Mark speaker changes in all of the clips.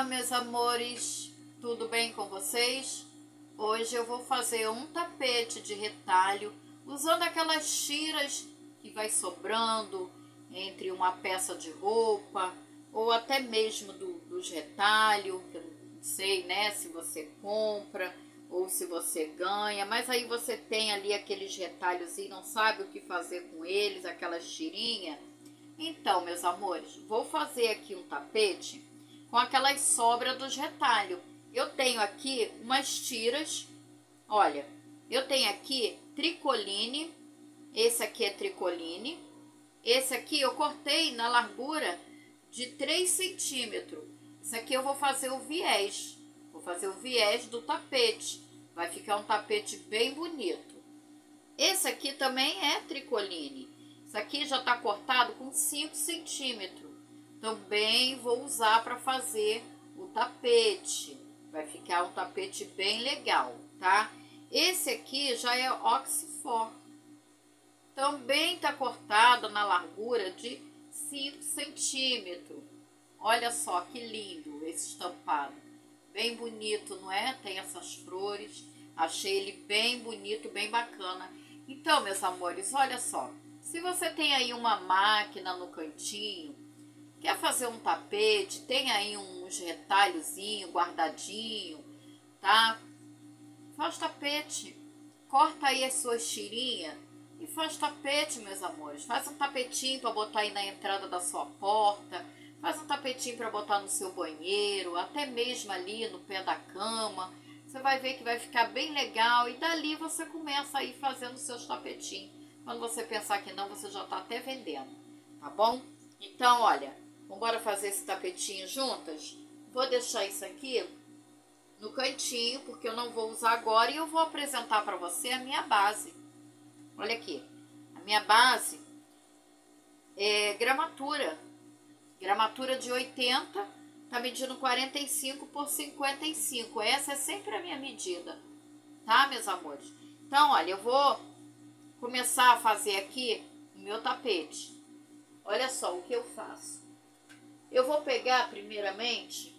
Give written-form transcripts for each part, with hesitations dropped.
Speaker 1: Olá, meus amores, tudo bem com vocês? Hoje eu vou fazer um tapete de retalho usando aquelas tiras que vai sobrando entre uma peça de roupa ou até mesmo dos retalhos, que eu não sei, né, se você compra ou se você ganha, mas aí você tem ali aqueles retalhos e não sabe o que fazer com eles, aquelas tirinhas. Então, meus amores, vou fazer aqui um tapete com aquelas sobras dos retalhos. Eu tenho aqui umas tiras, olha, eu tenho aqui tricoline, esse aqui é tricoline, esse aqui eu cortei na largura de 3 centímetros. Esse aqui eu vou fazer o viés do tapete, vai ficar um tapete bem bonito. Esse aqui também é tricoline, esse aqui já está cortado com 5 centímetros. Também vou usar para fazer o tapete. Vai ficar um tapete bem legal, tá? Esse aqui já é oxifó. Também tá cortado na largura de 5 centímetros. Olha só que lindo esse estampado. Bem bonito, não é? Tem essas flores. Achei ele bem bonito, bem bacana. Então, meus amores, olha só. Se você tem aí uma máquina no cantinho, quer fazer um tapete, tem aí uns retalhozinho guardadinho, tá? Faz tapete. Corta aí as suas tirinhas e faz tapete, meus amores. Faz um tapetinho para botar aí na entrada da sua porta. Faz um tapetinho para botar no seu banheiro, até mesmo ali no pé da cama. Você vai ver que vai ficar bem legal e dali você começa aí fazendo seus tapetinhos. Quando você pensar que não, você já está até vendendo, tá bom? Então, olha, vamos fazer esse tapetinho juntas? Vou deixar isso aqui no cantinho, porque eu não vou usar agora. E eu vou apresentar para você a minha base. Olha aqui. A minha base é gramatura. Gramatura de 80. Tá medindo 45 por 55. Essa é sempre a minha medida. Tá, meus amores? Então, olha, eu vou começar a fazer aqui o meu tapete. Olha só o que eu faço. Eu vou pegar, primeiramente,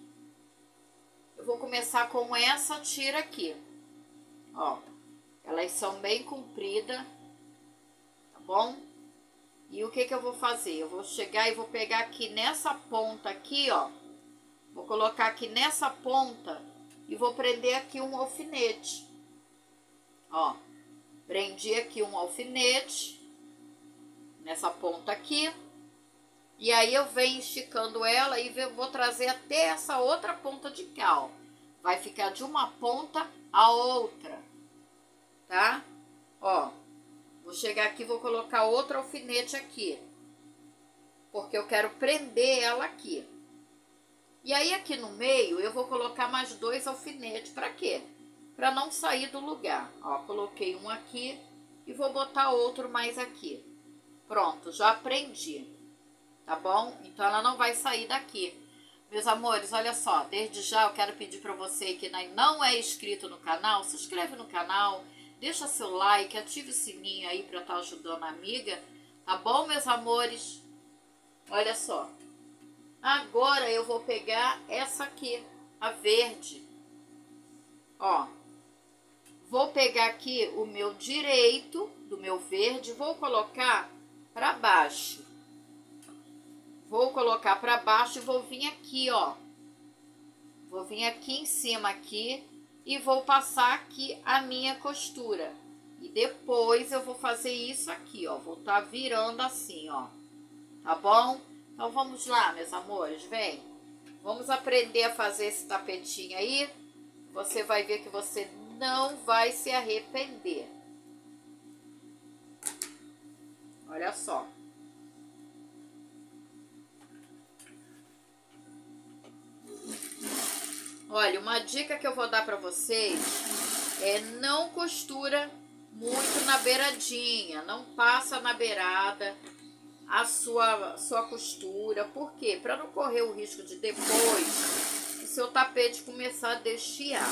Speaker 1: eu vou começar com essa tira aqui, ó, elas são bem compridas, tá bom? E o que que eu vou fazer? Eu vou chegar e vou pegar aqui nessa ponta aqui, ó, vou colocar aqui nessa ponta e vou prender aqui um alfinete, ó, prendi aqui um alfinete nessa ponta aqui. E aí eu venho esticando ela e vou trazer até essa outra ponta de cá, ó. Vai ficar de uma ponta a outra, tá? Ó, vou chegar aqui e vou colocar outro alfinete aqui. Porque eu quero prender ela aqui. E aí aqui no meio eu vou colocar mais 2 alfinetes. Pra quê? Pra não sair do lugar. Ó, coloquei um aqui e vou botar outro mais aqui. Pronto, já prendi. Tá bom? Então ela não vai sair daqui. Meus amores, olha só, desde já eu quero pedir para você que não é inscrito no canal, se inscreve no canal, deixa seu like, ative o sininho aí para estar ajudando a amiga, tá bom, meus amores? Olha só. Agora eu vou pegar essa aqui, a verde. Ó. Vou pegar aqui o meu direito do meu verde, vou colocar para baixo. Vou colocar para baixo e vou vir aqui, ó. Vou vir aqui em cima aqui e vou passar aqui a minha costura. E depois eu vou fazer isso aqui, ó. Vou estar virando assim, ó. Tá bom? Então vamos lá, meus amores, vem. Vamos aprender a fazer esse tapetinho aí. Você vai ver que você não vai se arrepender. Olha só. Olha, uma dica que eu vou dar para vocês é não costura muito na beiradinha, não passa na beirada a sua costura. Por quê? Para não correr o risco de depois o seu tapete começar a desfiar.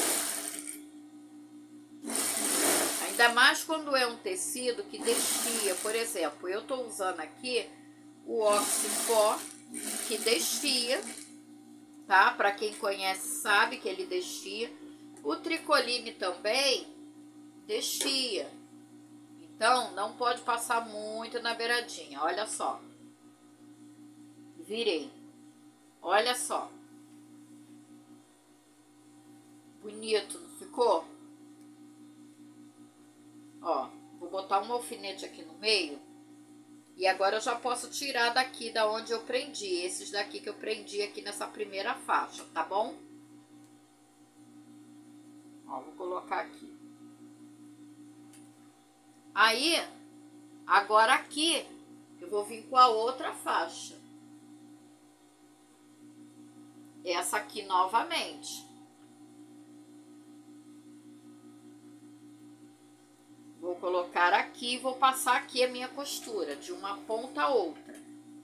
Speaker 1: Ainda mais quando é um tecido que desfia. Por exemplo, eu tô usando aqui o oxifó que desfia. tá? Para quem conhece sabe que ele desfia. O tricoline também desfia. Então, não pode passar muito na beiradinha. Olha só. Virei. Olha só. Bonito, não ficou? Ó, vou botar um alfinete aqui no meio. E agora eu já posso tirar daqui da onde eu prendi. Esses daqui que eu prendi aqui nessa primeira faixa, tá bom? Ó, vou colocar aqui. Aí, agora aqui, eu vou vir com a outra faixa. Essa aqui novamente. Vou colocar aqui e vou passar aqui a minha costura, de uma ponta a outra.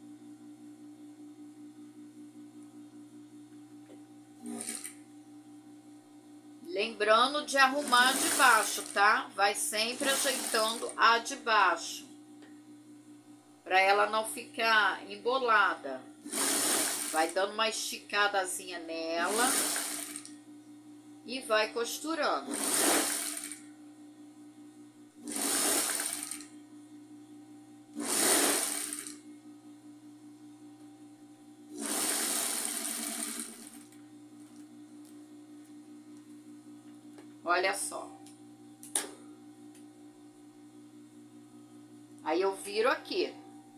Speaker 1: Lembrando de arrumar de baixo, tá? Vai sempre ajeitando a de baixo, para ela não ficar embolada. Vai dando uma esticadazinha nela e vai costurando. Olha só. Aí eu viro aqui.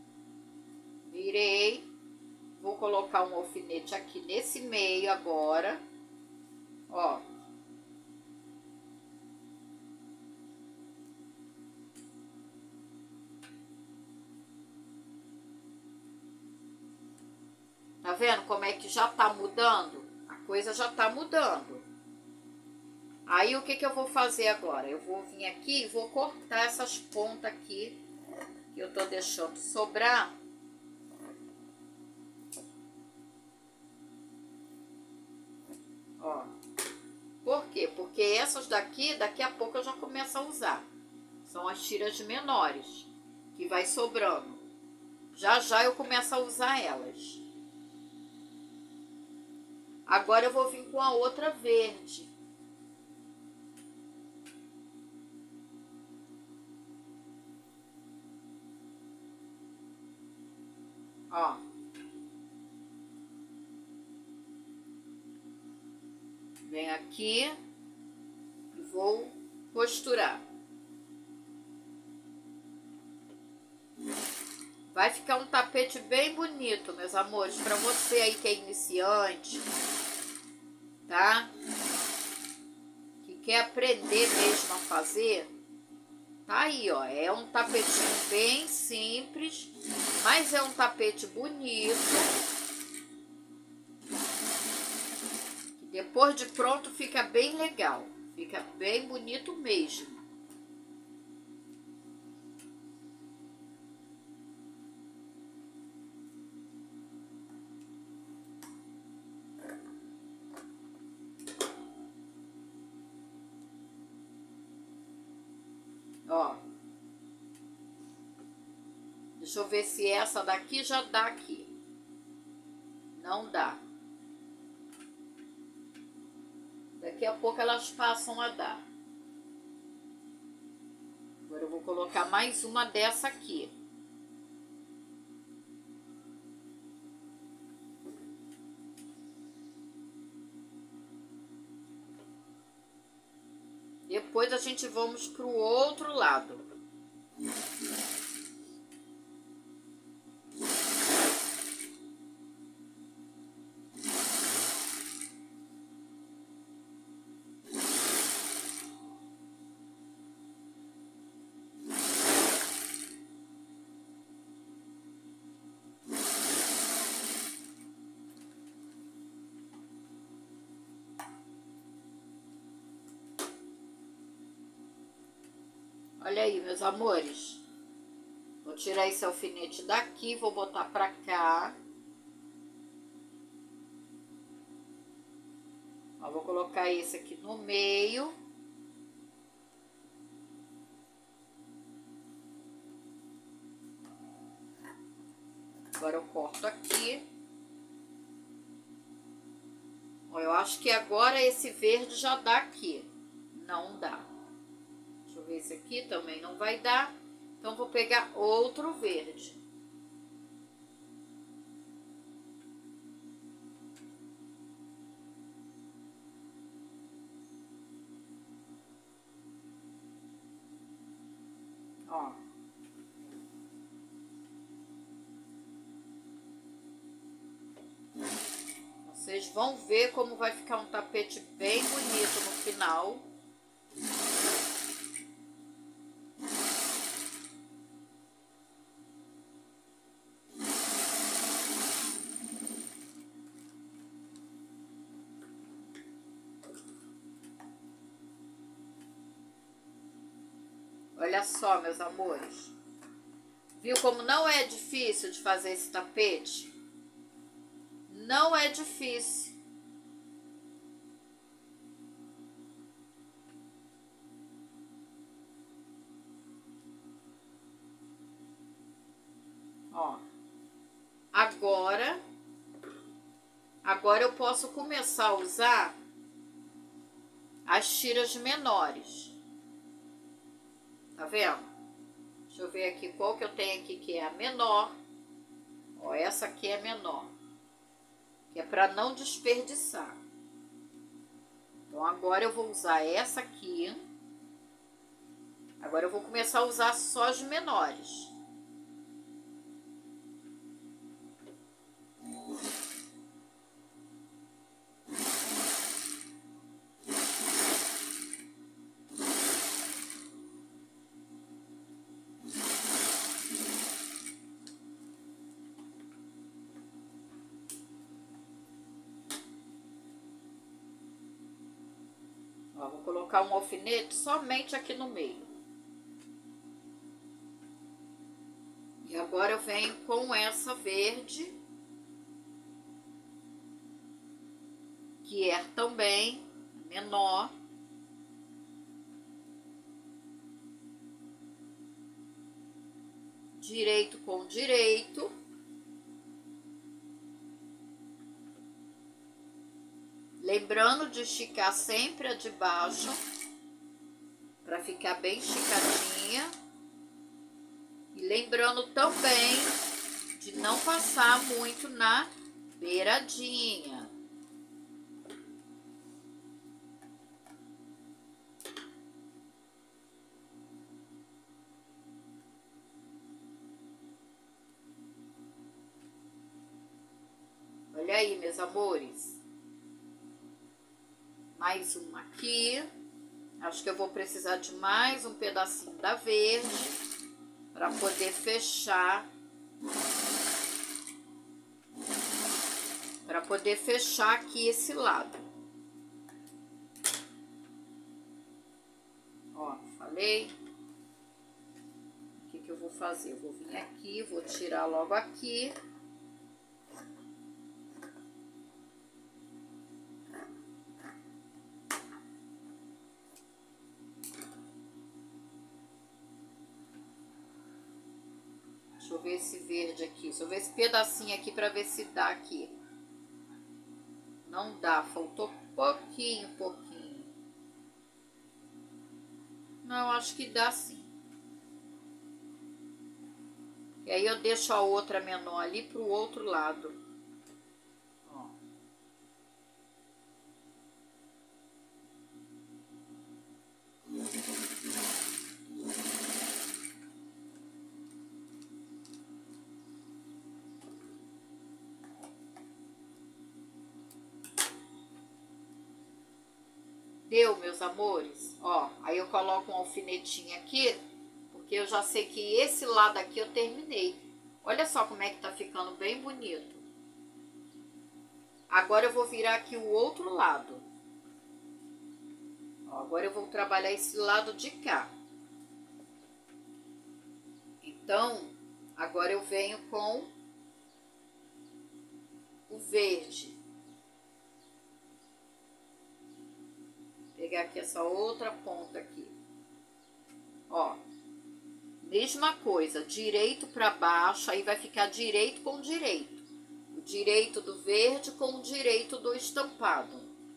Speaker 1: Virei. Vou colocar um alfinete aqui nesse meio agora. Ó. Tá vendo como é que já tá mudando? A coisa já tá mudando. Aí, o que que eu vou fazer agora? Eu vou vir aqui e vou cortar essas pontas aqui que eu tô deixando sobrar. Ó. Por quê? Porque essas daqui a pouco eu já começo a usar. São as tiras menores que vai sobrando. Já já eu começo a usar elas. Agora eu vou vir com a outra verde. Ó. Venho aqui e vou costurar. Vai ficar um tapete bem bonito, meus amores, para você aí que é iniciante, tá? Que quer aprender mesmo a fazer. Tá aí, ó, é um tapetinho bem simples, mas é um tapete bonito. Depois de pronto fica bem legal, fica bem bonito mesmo. Ó. Deixa eu ver se essa daqui já dá aqui. Não dá. Daqui a pouco elas passam a dar. Agora eu vou colocar mais uma dessa aqui. Depois a gente vamos para o outro lado. Olha aí, meus amores. Vou tirar esse alfinete daqui, vou botar pra cá. Ó, vou colocar esse aqui no meio. Agora eu corto aqui. Ó, eu acho que agora esse verde já dá aqui. Não dá. Deixa eu ver esse aqui também não vai dar. Então, vou pegar outro verde. Ó. Vocês vão ver como vai ficar um tapete bem bonito no final. Olha só, meus amores. Viu como não é difícil de fazer esse tapete? Não é difícil. Ó. Agora eu posso começar a usar as tiras menores. Tá vendo? Deixa eu ver aqui qual que eu tenho aqui que é a menor. Ó, essa aqui é a menor. Que é para não desperdiçar. Então, agora eu vou usar essa aqui. Agora eu vou começar a usar só as menores. Ó, vou colocar um alfinete somente aqui no meio. E agora eu venho com essa verde, que é também menor. Direito com direito. Lembrando de esticar sempre a de baixo, para ficar bem esticadinha. E lembrando também de não passar muito na beiradinha. Olha aí, meus amores. Mais uma aqui. Acho que eu vou precisar de mais um pedacinho da verde para poder fechar. Para poder fechar aqui esse lado. Ó, falei. O que que eu vou fazer? Eu vou vir aqui, vou tirar logo aqui. Deixa eu ver esse verde aqui. Deixa eu ver esse pedacinho aqui para ver se dá aqui. Não dá, faltou pouquinho. Não, acho que dá sim. E aí eu deixo a outra menor ali pro outro lado. Ó. Deu, meus amores? Ó, aí eu coloco um alfinetinho aqui, porque eu já sei que esse lado aqui eu terminei. Olha só como é que tá ficando bem bonito. Agora eu vou virar aqui o outro lado. Ó, agora eu vou trabalhar esse lado de cá. Então, agora eu venho com o verde. Pegar aqui essa outra ponta aqui. Ó, mesma coisa, direito para baixo, aí vai ficar direito com direito. o direito do verde com o direito do estampado.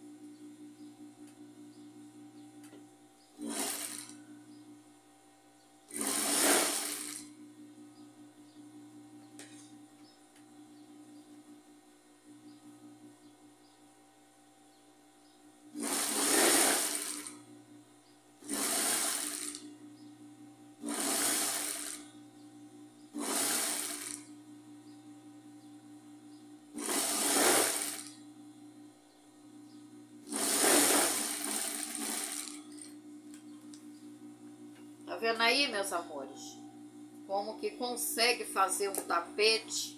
Speaker 1: Tá vendo aí, meus amores? Como que consegue fazer um tapete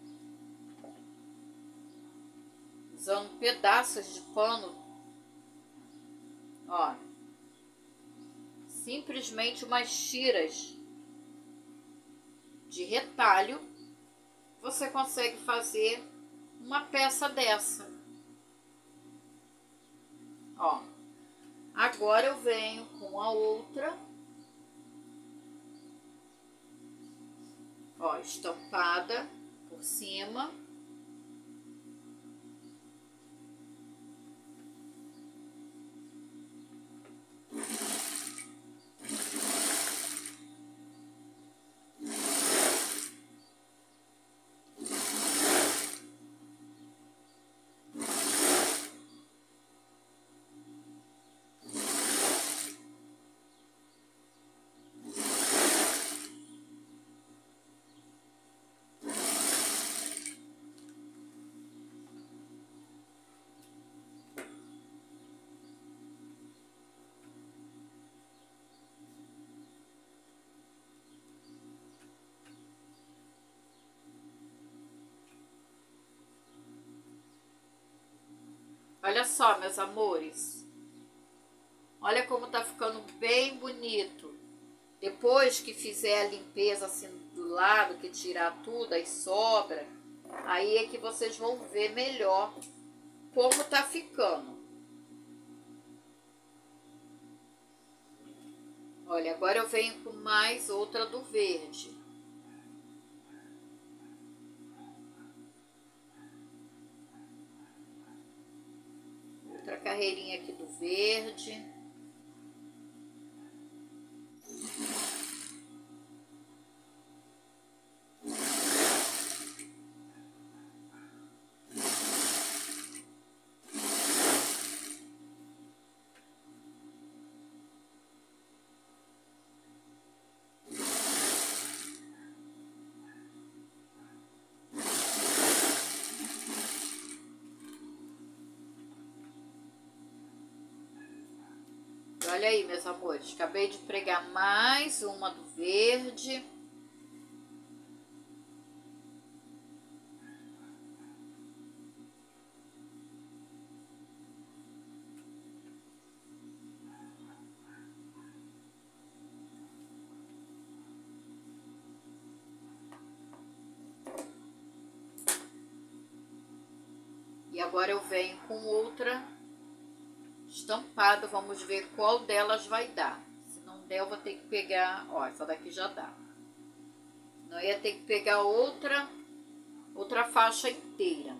Speaker 1: usando pedaços de pano. Ó, simplesmente umas tiras de retalho, você consegue fazer uma peça dessa. Ó, agora eu venho com a outra, ó, estampada por cima. Olha só, meus amores. Olha como tá ficando bem bonito. Depois que fizer a limpeza assim do lado, que tirar tudo, aí sobra, aí é que vocês vão ver melhor como tá ficando. Olha, agora eu venho com mais outra do verde. Outra carreirinha aqui do verde. Olha aí, meus amores, acabei de pregar mais uma do verde. E agora eu venho com outra estampada, vamos ver qual delas vai dar. Se não der, eu vou ter que pegar, ó, essa daqui já dá. Não ia ter que pegar outra faixa inteira.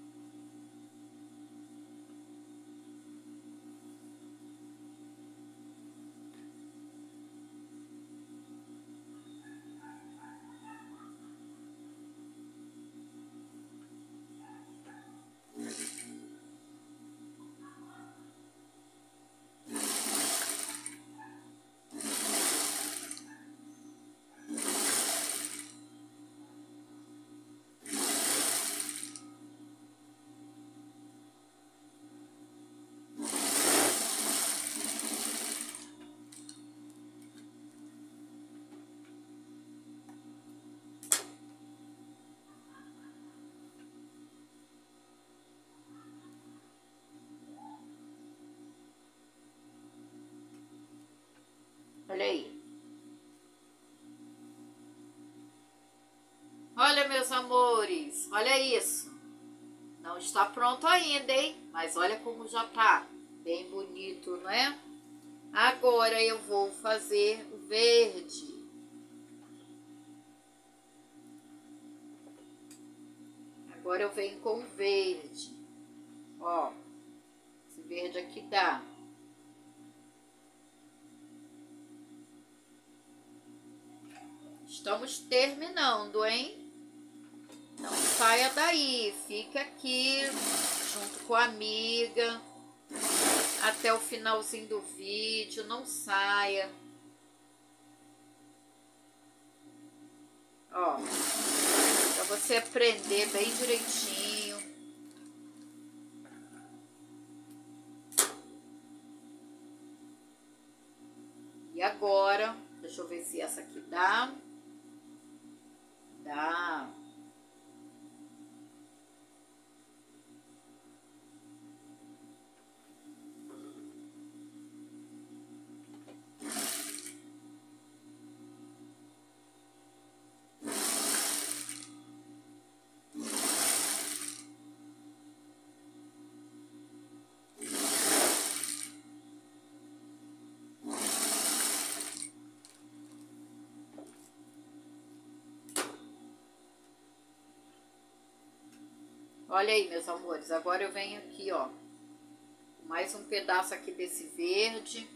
Speaker 1: Olha aí. Olha, meus amores, olha isso. Não está pronto ainda, hein? Mas olha como já tá bem bonito, não é? Agora eu vou fazer o verde. Agora eu venho com o verde. Ó, esse verde aqui dá. Estamos terminando, hein? Não saia daí, fica aqui junto com a amiga até o finalzinho do vídeo, não saia. Ó, pra você aprender bem direitinho. E agora, deixa eu ver se essa aqui dá. Dá. Olha aí, meus amores, agora eu venho aqui, ó, mais um pedaço aqui desse verde.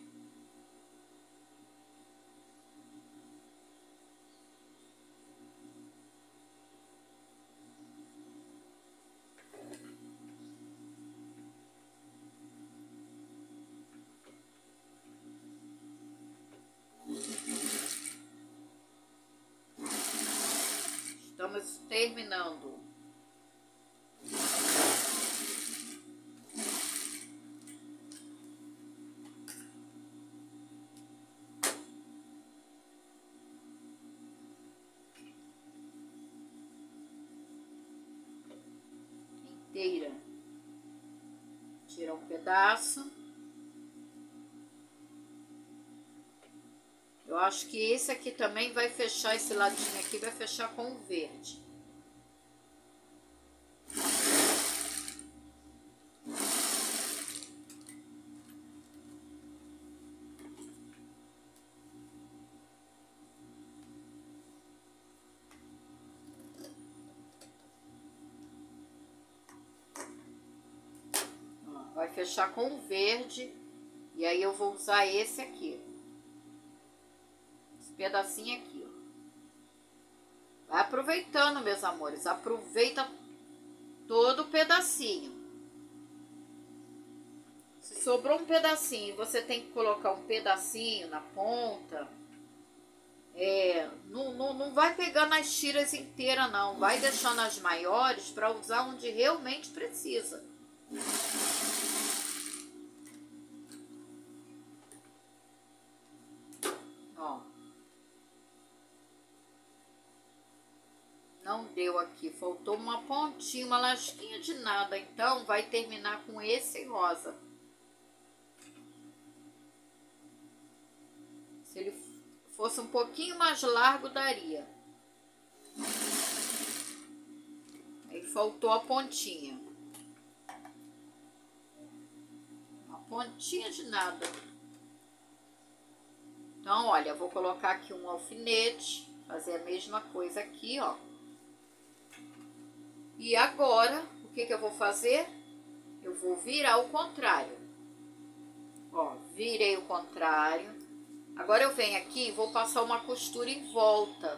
Speaker 1: Estamos terminando. Inteira. Tira um pedaço. Eu acho que esse aqui também vai fechar, esse ladinho aqui vai fechar com o verde. Vai fechar com o verde. E aí eu vou usar esse aqui. Esse pedacinho aqui, ó. Vai aproveitando, meus amores. Aproveita todo o pedacinho. Se sobrou um pedacinho e você tem que colocar um pedacinho na ponta, não vai pegar nas tiras inteiras, não. Vai deixando as maiores para usar onde realmente precisa. Ó. Não deu aqui, faltou uma pontinha, uma lasquinha de nada. Então, vai terminar com esse rosa. Se ele fosse um pouquinho mais largo, daria. Aí faltou a pontinha. Uma pontinha de nada. Então, olha, vou colocar aqui um alfinete, fazer a mesma coisa aqui, ó. E agora, o que que eu vou fazer? Eu vou virar o contrário. Ó, virei o contrário. Agora eu venho aqui e vou passar uma costura em volta.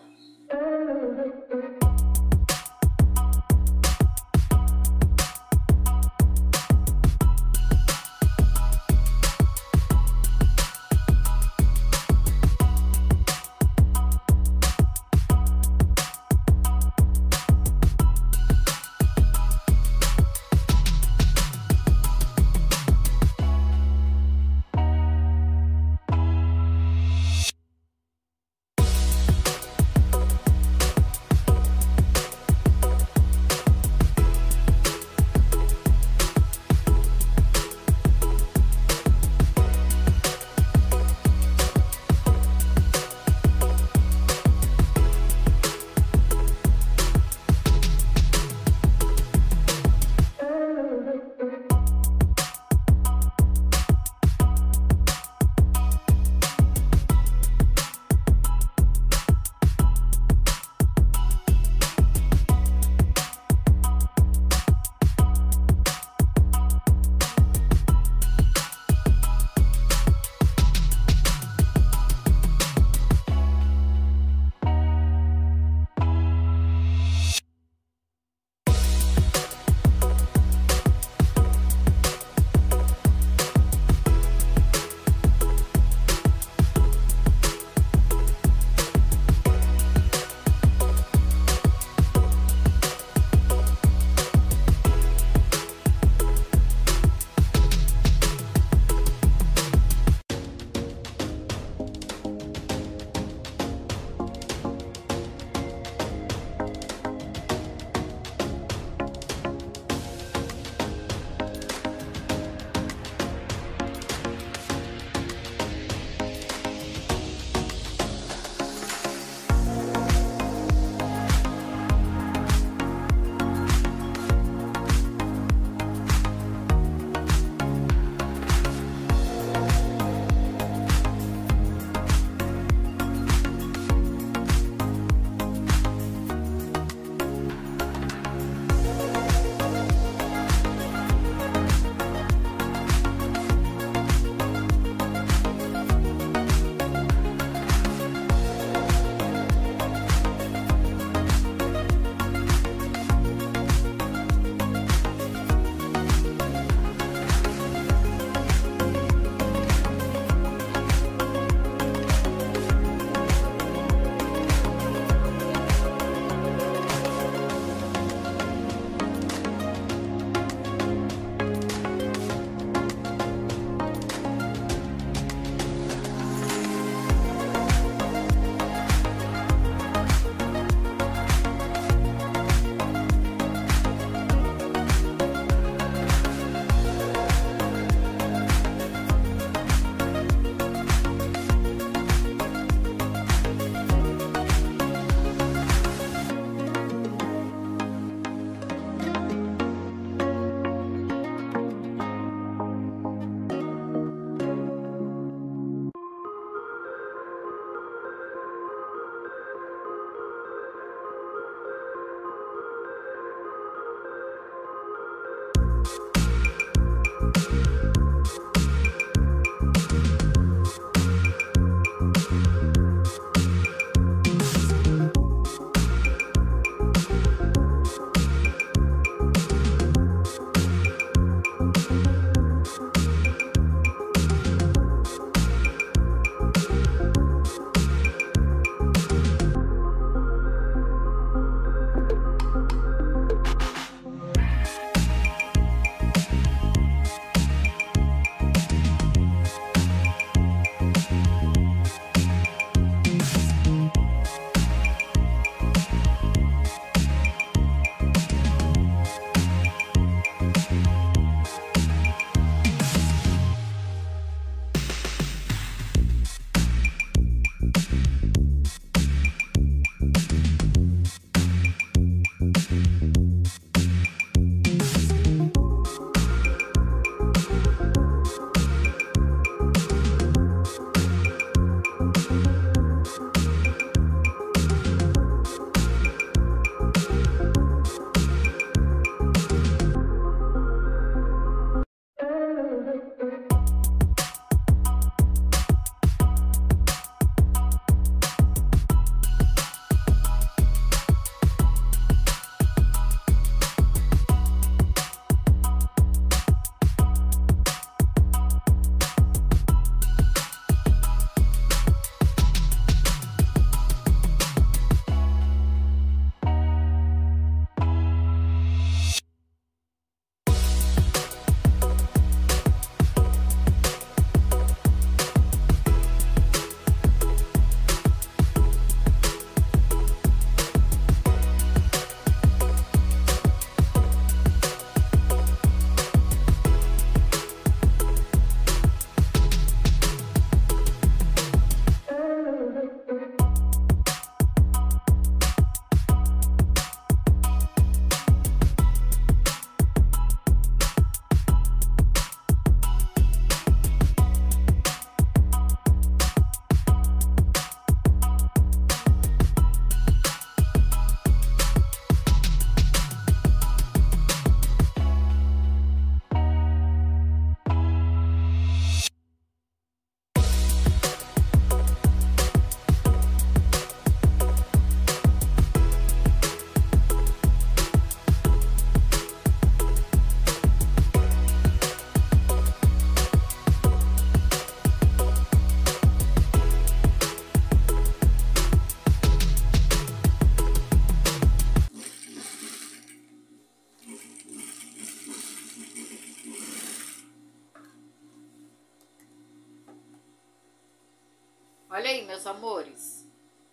Speaker 1: Olha aí, meus amores.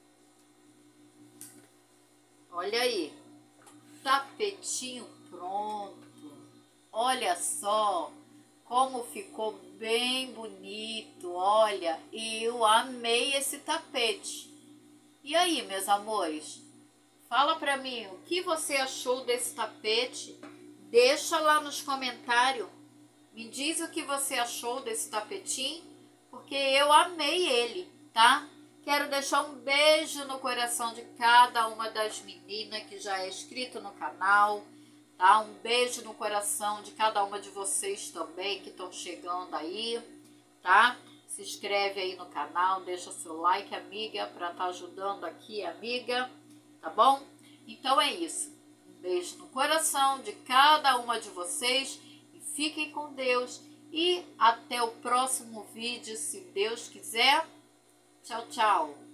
Speaker 1: Olha aí. Tapetinho pronto. Olha só como ficou bem bonito. Olha, eu amei esse tapete. E aí, meus amores? Fala pra mim o que você achou desse tapete. Deixa lá nos comentários. Me diz o que você achou desse tapetinho, porque eu amei ele, tá? Quero deixar um beijo no coração de cada uma das meninas que já é inscrito no canal, tá? Um beijo no coração de cada uma de vocês também que estão chegando aí, tá? Se inscreve aí no canal, deixa seu like, amiga, para estar ajudando aqui, amiga, tá bom? Então é isso. Um beijo no coração de cada uma de vocês. Fiquem com Deus e até o próximo vídeo, se Deus quiser. Tchau, tchau.